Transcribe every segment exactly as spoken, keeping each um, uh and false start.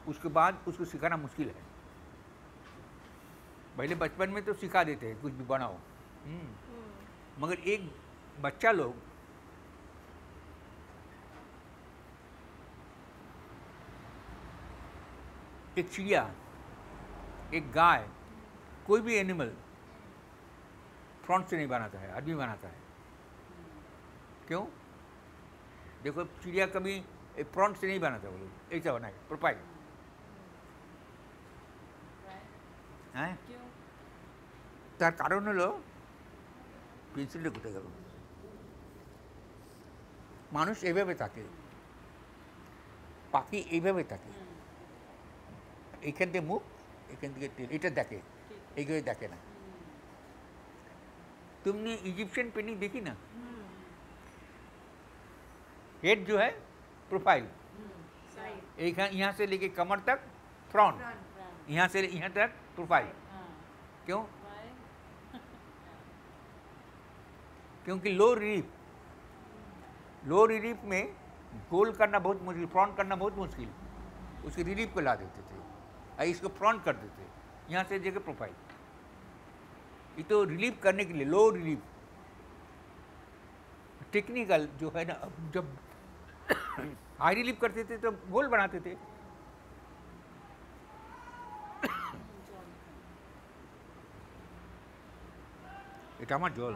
उसके बाद उसको सिखाना मुश्किल है। पहले बचपन में तो सिखा देते हैं कुछ भी बनाओ, मगर एक बच्चा लोग एक चिड़िया, एक गाय, कोई भी एनिमल फ्रंट से नहीं बनाता है, आदमी बनाता है। क्यों? देखो चिड़िया कभी फ्रंट से नहीं बनाता, वो लोग ऐसा बनाएगा प्रोफाइल हैं। তার কারণ হলো পেন্সিলটা কোথায় গেল, মানুষ এইভাবে থাকে, পাখি এইভাবে থাকে, এইখান থেকে মুখ, এখান থেকে তেল, এটা দেখে, এইগুলো দেখে না। तुमने इजिप्शियन पेंटिंग देखी ना, हेड जो है प्रोफाइल, एक यहाँ से लेके कमर तक फ्रंट, यहाँ से यहाँ तक प्रोफाइल। क्यों? क्योंकि लो रिलीफ, लो रिलीफ में गोल करना बहुत मुश्किल, फ्रंट करना बहुत मुश्किल, उसकी रिलीफ को ला देते थे, और इसको फ्रंट कर देते, यहाँ से जगह प्रोफाइल। ये तो रिलीफ करने के लिए, लो रिलीफ टेक्निकल जो है ना। अब जब हाई रिलीफ करते थे तो गोल बनाते थे। এটা আমার জল।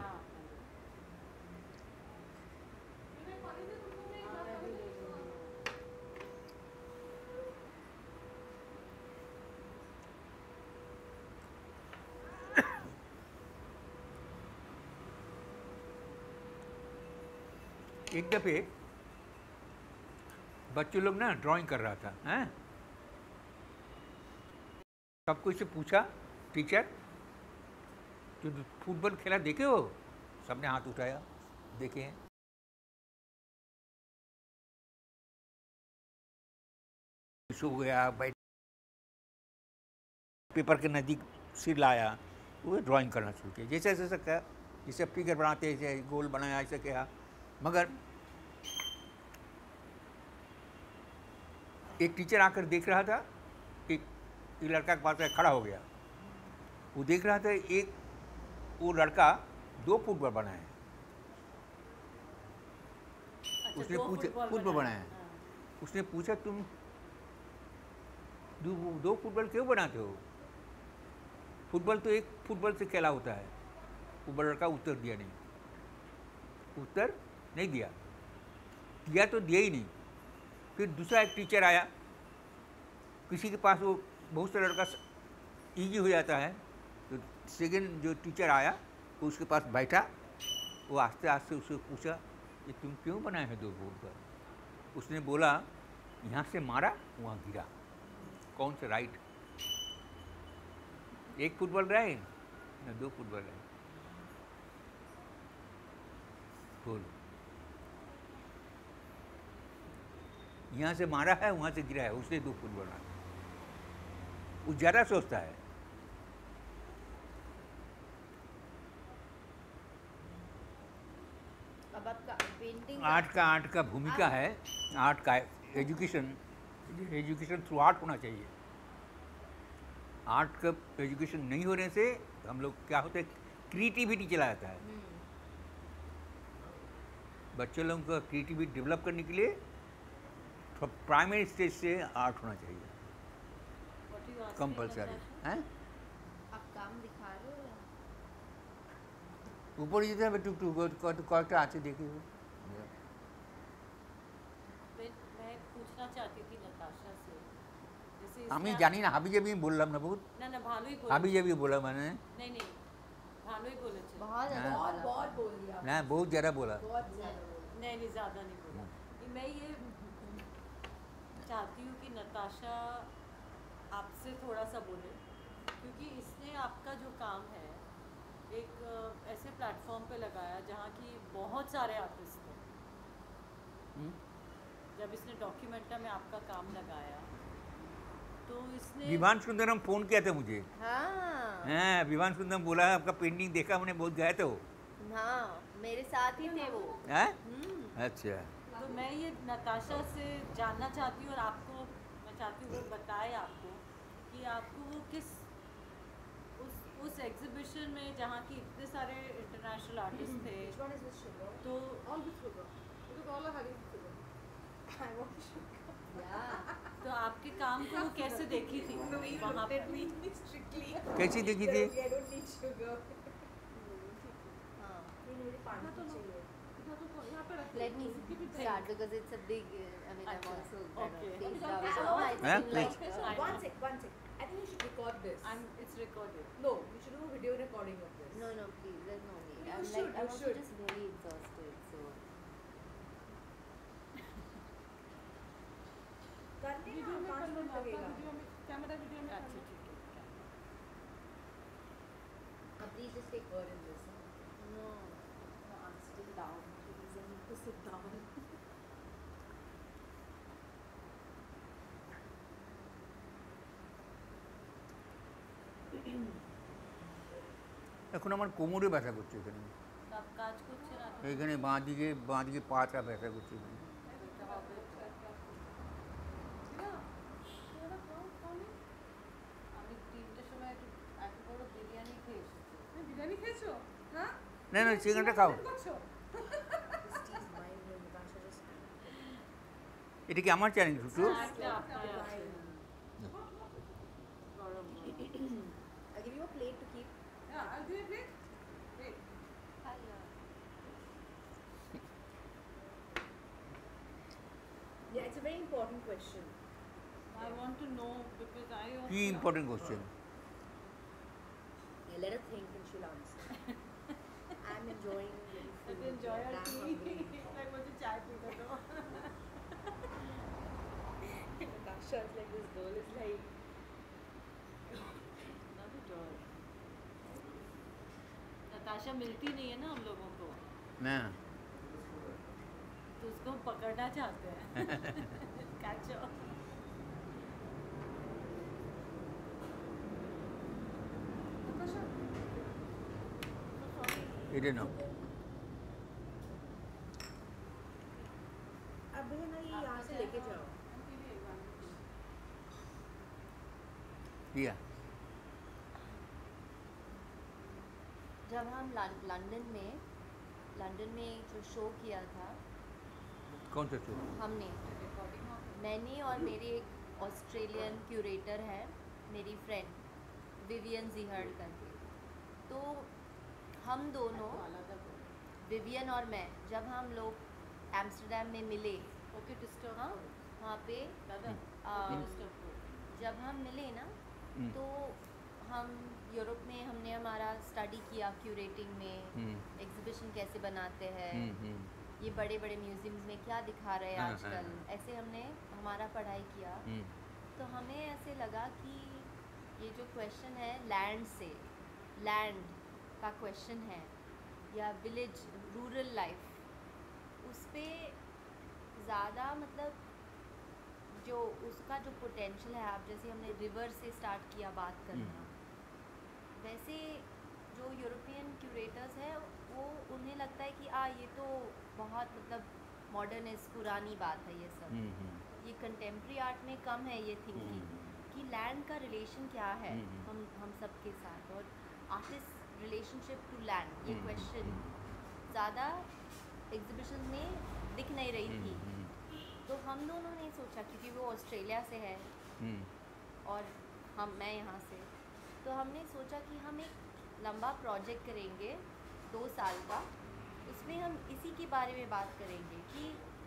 एक दफे बच्चे लोग ना ड्राइंग कर रहा था, हैं? सबको इससे पूछा, टीचर जो फुटबॉल खेला देखे हो? सबने हाथ उठाया, देखे हैं। सो गया, बैठ पेपर के नज़दीक सिर लाया, वो ड्राइंग करना शुरू किया, जैसे जैसे कहा, जैसे फिगर बनाते हैं, गोल बनाया, ऐसे किया। मगर एक टीचर आकर देख रहा था कि एक लड़का के पास खड़ा हो गया, वो देख रहा था एक वो लड़का दो फुटबॉल बनाया है। अच्छा, उसने पूछा फुटबॉल बनाया है। उसने पूछा तुम दो, दो फुटबॉल क्यों बनाते हो? फुटबॉल तो एक फुटबॉल से खेला होता है। वो लड़का उत्तर दिया नहीं, उत्तर नहीं दिया, दिया तो दिया ही नहीं। फिर दूसरा एक टीचर आया, किसी के पास वो बहुत सा लड़का ईजी हो जाता है, तो सेकंड जो टीचर आया वो उसके पास बैठा, वो आस्ते आस्ते उससे पूछा कि तुम क्यों बनाए हैं दो फुटबॉल? उसने बोला यहाँ से मारा, वहाँ गिरा। कौन से? राइट। एक फुटबॉल रहे ना दो फुटबॉल रहे? बोलो, यहाँ से मारा है, वहाँ से गिरा है, उसने दो फुटबॉल मारा। वो ज़्यादा सोचता है। अब आपका पेंटिंग आर्ट का आर्ट का भूमिका है, आर्ट का एजुकेशन, एजुकेशन थ्रू आर्ट होना चाहिए। आर्ट का एजुकेशन नहीं होने से हम लोग क्या होता है, क्रिएटिविटी चला जाता है। बच्चे लोगों का क्रिएटिविटी डेवलप करने के लिए प्राइमरी स्टेज से आर्ट होना चाहिए, कंपलसरी है। आप काम दिखा रहे हो? ऊपर যেতে হবে টুক টুক কয়েকটা আছে দেখি। मैं पूछना चाहती थी नताशा से, जैसे আমি জানি না, হাবি জাবি বললাম না বহুত, না না ভালোই বলেছে, হাবি জাবি বলা মানে नहीं नहीं ভালোই বলেছে, बहुत हाँ। बहुत बहुत बोल दिया, না বহুত ज़्यादा बोला। बहुत ज्यादा बोल दिया। नहीं नहीं ज़्यादा नहीं बोला। मैं ये चाहती हूँ कि नताशा आपसे थोड़ा सा बोले, क्योंकि इसने आपका जो काम है एक ऐसे प्लेटफॉर्म पे लगाया जहाँ की बहुत सारे आर्टिस्ट हैं। जब इसने डॉक्यूमेंटा में आपका काम लगाया तो इसने विवान सुंदरम फोन किया था मुझे। हाँ हाँ, विवान सुंदरम बोला आपका पेंटिंग देखा मैंने, बहुत गए थे वो। हाँ, मेरे साथ ही थे वो। हैं? हम्म। अच्छा। तो मैं ये नताशा से जानना चाहती हूँ, और आपको मैं चाहती हूँ वो बताए आपको कि आपको वो किस उस उस एग्जीबिशन में जहाँ की इतने सारे इंटरनेशनल आर्टिस्ट थे Which one is with sugar? तो All with sugar. Because all are having sugar. I want sugar. Yeah. तो आपके काम को वो कैसे देखी थी The way you वहाँ looked at पर me strictly. कैसी देखी That, थी? okay, I don't need sugar. हाँ. नहीं मुझे पानी इतना तो लो. चाहिए. इतना तो को- यहाँ पे रखो. Let me Keep it start because it's a big. Uh, I mean, I'm अच्छा, also kind okay. of phased Okay. out. Okay. So I Yeah, feel please. like. So I one know. sec, one sec. I think you should record this. and it's recorded No, you should do a video recording of this. No, no, please. There's no need. You I'm should, like, I'm you also should. just very exhausted. So. करने video ना में पाँच कर लो minute ना, आपका लगेगा. Video में camera video में अच्छा, अच्छा ठीक है Uh, please just take her in this. No. No, I'm still down. Please, I need to sit down. এখন আমার কোমরে ব্যথা করছে এখানে তো आप কাজ করছেন আর এইখানে বাঁ দিকে বাঁ দিকে পাটা ব্যথা করছে এখানে। এটা হবে আমি তিনটের সময় একটু এত বড় বিরিয়ানি খেয়ে এসেছি তুমি বিরিয়ানি খেয়েছো? হ্যাঁ? না না চিকেনটা খাও। করছো? This tea is mine when Natasha just. এটা কি আমার চ্যানেল শুধু? হ্যাঁ, একটা আপনার আছে। গরম গরম। I'll give you a plate to keep. Yeah, I'll give you a plate. Wait. Yeah, it's a very important question. I want to know because I also কি important question? Yeah, let her think and she'll answer. I'm enjoying the food. Let enjoy our I'm tea. hungry. like मुझे चाय पीने दो Natasha is like, this girl is like. Not at all. Natasha मिलती नहीं है ना हम लोगों को না तो उसको पकड़ना चाहते हैं Catch her. Natasha. So sorry. এটা নাও। अब ना ये यहाँ से लेके जाओ. দিয়া जब हम लं- लंदन में लंदन में जो शो किया था कौन सा शो? हमने मैंने और मेरे एक ऑस्ट्रेलियन क्यूरेटर है मेरी फ्रेंड विवियन जिहर्ड करके तो हम दोनों विवियन और मैं जब हम लोग एम्स्टर्डम में मिले ओके डिस्टर्ब हाँ वहाँ पे दादा आ, डिस्टर्ब जब हम मिले ना हम्म। तो हम यूरोप में हमने हमारा स्टडी किया क्यूरेटिंग में हम्म। एग्जीबिशन कैसे बनाते हैं हम्म, हम्म, ये बड़े बड़े म्यूजियम्स में क्या दिखा रहे हैं हाँ, आजकल हाँ, हाँ। ऐसे हमने हमारा पढ़ाई किया हम्म, तो हमें ऐसे लगा कि ये जो क्वेश्चन है लैंड से लैंड का क्वेश्चन है या विलेज रूरल लाइफ उस पे ज़्यादा मतलब जो उसका जो पोटेंशियल है आप जैसे हमने रिवर से स्टार्ट किया बात करना वैसे जो यूरोपियन क्यूरेटर्स हैं वो उन्हें लगता है कि आ ये तो बहुत मतलब मॉडर्निस्ट पुरानी बात है ये सब हम्म, हम्म, ये कंटेम्प्रेरी आर्ट में कम है ये थिंकिंग कि लैंड का रिलेशन क्या है हम्म, हम्म। हम हम सबके साथ और आर्टिस्ट रिलेशनशिप टू लैंड ये हम्म, क्वेश्चन हम्म, ज़्यादा एग्जीबिशन में दिख नहीं रही थी हम्म, हम्म, तो हम दोनों ने सोचा क्योंकि वो ऑस्ट्रेलिया से है हम्म, और हम मैं यहाँ से तो हमने सोचा कि हम एक लंबा प्रोजेक्ट करेंगे दो साल का उसमें हम इसी के बारे में बात करेंगे कि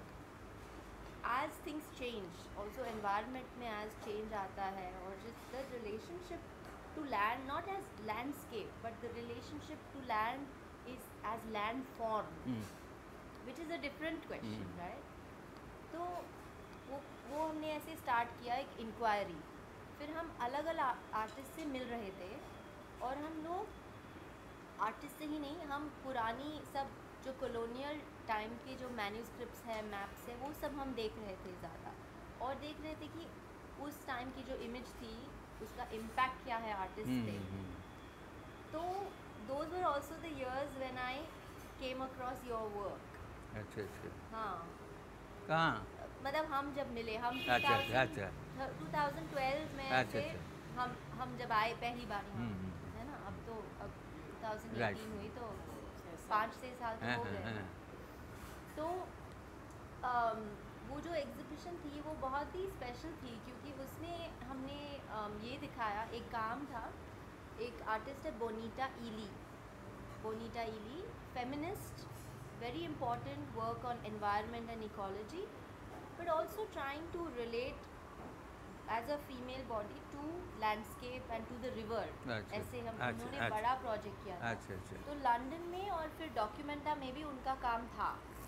as things change also environment में एज चेंज आता है और जिस the relationship to land not as landscape but the relationship to land is as land form hmm, which is a different question hmm. Right तो वो वो हमने ऐसे स्टार्ट किया एक इंक्वायरी फिर हम अलग अलग आर्टिस्ट से मिल रहे थे और हम लोग आर्टिस्ट से ही नहीं हम पुरानी सब जो कॉलोनियल टाइम के जो मैन्यूस्क्रिप्ट्स हैं मैप्स हैं वो सब हम देख रहे थे ज़्यादा और देख रहे थे कि उस टाइम की जो इमेज थी उसका इम्पैक्ट क्या है आर्टिस्ट हम्म, पे हम्म, तो those were also the years when I came across your work अच्छा अच्छा हाँ कहाँ? मतलब हम जब मिले हम अच्छा अच्छा अच्छा टू थाउजेंड ट्वेल्व में अच्छा, से अच्छा। हम हम जब आए पहली बार यहाँ, हम्म, हम्म, है ना, अब तो अब टू थाउजेंड राइट। एटीन हुई तो छः साल। पाँच छः साल तो हाँ हो हाँ गए। हाँ तो अम, वो जो एग्जीबिशन थी वो बहुत ही स्पेशल थी क्योंकि उसमें हमने अम, ये दिखाया, एक काम था, एक आर्टिस्ट है Bonita Ely, Bonita Ely, feminist, very important work on environment and ecology, but also trying to relate as a female body to landscape and to the river। अच्छा ऐसे हम अच्छा उन्होंने अच्छा बड़ा प्रोजेक्ट किया था। अच्छा अच्छा तो लंदन में और फिर डॉक्यूमेंटा में भी उनका काम था,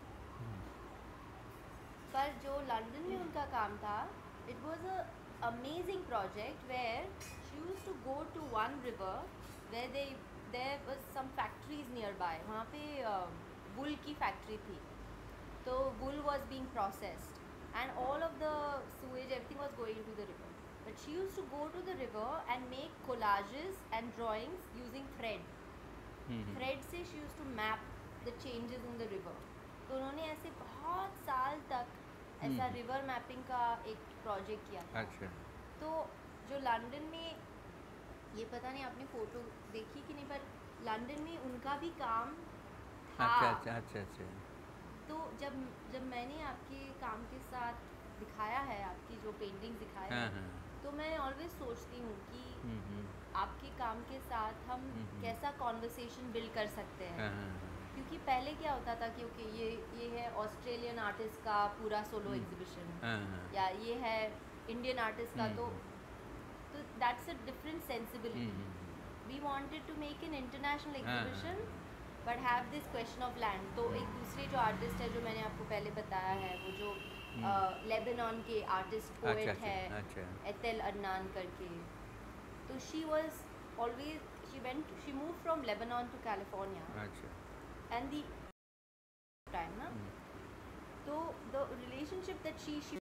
पर जो लंदन में उनका काम था, it was a amazing project where she used to go to one river where they there was some factories near by, वहाँ पे वुल की फैक्ट्री थी, तो wool was being processed and all of the sewage, everything was going to the river, but she used to go to the river and make collages and drawings using thread। thread से she used to map the changes in the river। तो उन्होंने ऐसे बहुत साल तक ऐसा river mapping का एक प्रोजेक्ट किया था। अच्छा तो जो लंदन में, ये पता नहीं आपने फ़ोटो देखी कि नहीं, पर लंदन में उनका भी काम था। अच्छा अच्छा अच्छा अच्छा तो जब जब मैंने आपके काम के साथ दिखाया है, आपकी जो पेंटिंग दिखाया हाँ है, हाँ तो मैं ऑलवेज सोचती हूँ कि हम्म, हम्म, आपके काम के साथ हम हम्म। कैसा कॉन्वर्सेशन बिल्ड कर सकते हैं। हाँ हाँ क्योंकि पहले क्या होता था कि ओके ये ये है ऑस्ट्रेलियन आर्टिस्ट का पूरा सोलो एग्जीबिशन, हाँ हाँ या ये है इंडियन आर्टिस्ट का, तो हम्म, तो that's a different sensibility. Hmm, we wanted to make an international हाँ, exhibition but have this question of land. तो एक दूसरे जो आर्टिस्ट है जो मैंने आपको पहले बताया है, वो जो लेबनान के आर्टिस्ट अच्छा पोएट अच्छा है अच्छा एतेल अदनान करके, तो she was always she went she move from Lebanon to California अच्छा एंड दी टाइम ना, तो the relationship that she she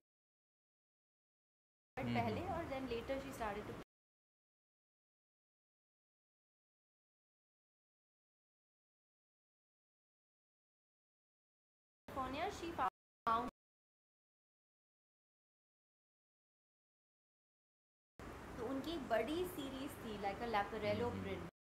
पहले और then later she started to California, she found तो उनकी एक बड़ी सीरीज थी लाइक अ लैपरेलो प्रिंट,